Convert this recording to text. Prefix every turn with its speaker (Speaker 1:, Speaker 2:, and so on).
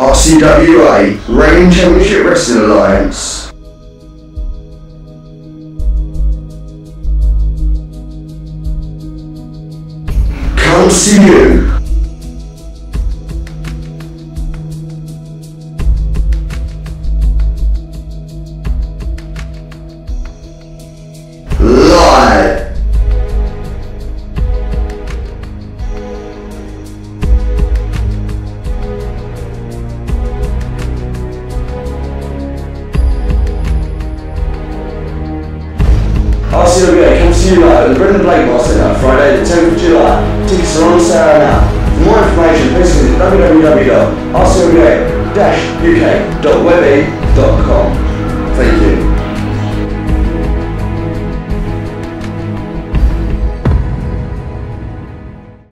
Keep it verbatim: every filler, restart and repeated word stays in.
Speaker 1: R C W A Reigning Championship Wrestling Alliance. Comes to you. Live. R C W A comes to you live at the Brenda Blakemore Centre, Friday the tenth of July. Tickets are on sale now. For more information, please visit w w w dot r c w a dash u k dot webby dot com. Thank you.